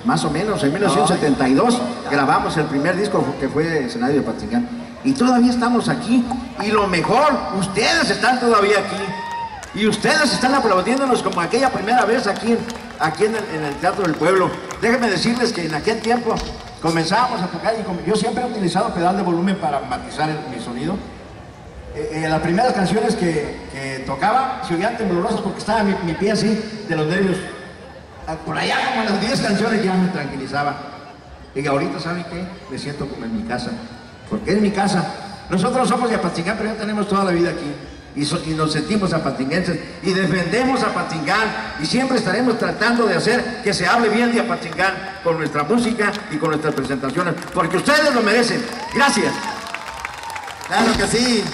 más o menos, en 1972 grabamos el primer disco que fue Escenario de Apatzingán. Y todavía estamos aquí. Y lo mejor, ustedes están todavía aquí. Y ustedes están aplaudiéndonos como aquella primera vez aquí en el Teatro del Pueblo. Déjenme decirles que en aquel tiempo comenzábamos a tocar y como yo siempre he utilizado pedal de volumen para matizar mi sonido. Las primeras canciones que tocaba se oían temblorosas porque estaba mi pie así de los nervios. Por allá como en las 10 canciones ya me tranquilizaba. Y ahorita, ¿saben qué? Me siento como en mi casa. Porque es mi casa. Nosotros somos de Apatzingán, pero ya tenemos toda la vida aquí. Y nos sentimos apatinguenses y defendemos a Apatzingán. Y siempre estaremos tratando de hacer que se hable bien de Apatzingán con nuestra música y con nuestras presentaciones. Porque ustedes lo merecen. Gracias. Claro que sí.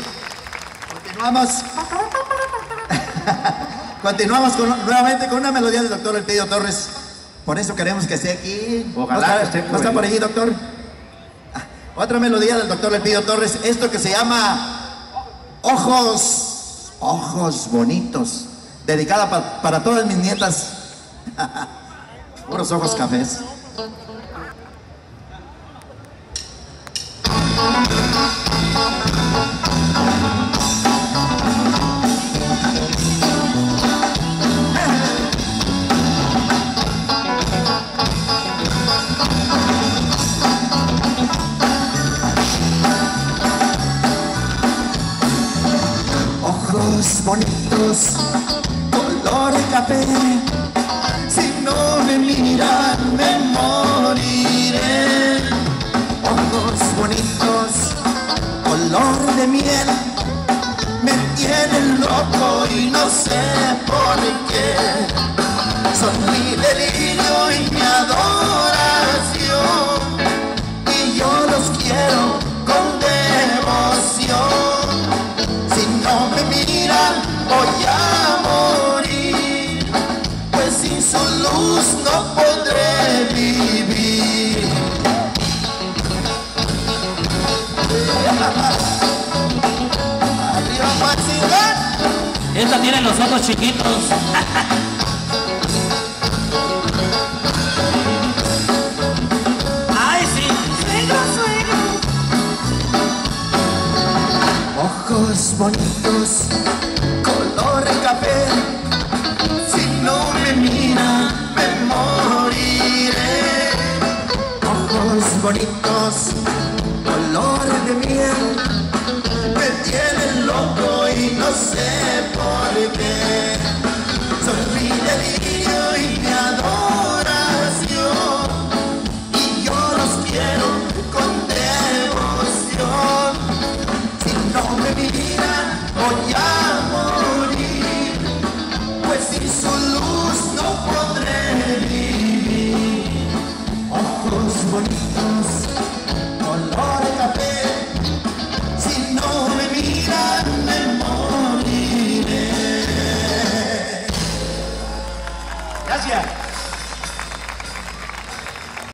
Continuamos nuevamente con una melodía del doctor Elpidio Torres. Por eso queremos que esté aquí. Ojalá esté ¿No está por allí, doctor? Otra melodía del doctor Elpidio Torres. Esto que se llama Ojos Bonitos. Dedicada para todas mis nietas. Puros ojos cafés. Ojos bonitos, color café. Si no me miran, me moriré. Ojos bonitos, color de miel. Me tienen loco y no sé por qué. Son mi delirio y mi adoración. Y yo los quiero con devoción. Si no me miran, voy a morir, pues sin su luz no podré vivir. Arriba, Apatzingán. Esta tiene los ojos chiquitos. ¡Ay, sí! ¡Suegro! Ojos bonitos, color café. Si no me mira, me moriré. Ojos bonitos, color de miel. Me tienen loco y no sé por qué. Son mi delirio y mi adoración. Y yo los quiero con devoción. Si no me miran, voy a morir, pues sin su luz no podré vivir. Ojos bonitos, color café. Si no me miran, me moriré. Gracias.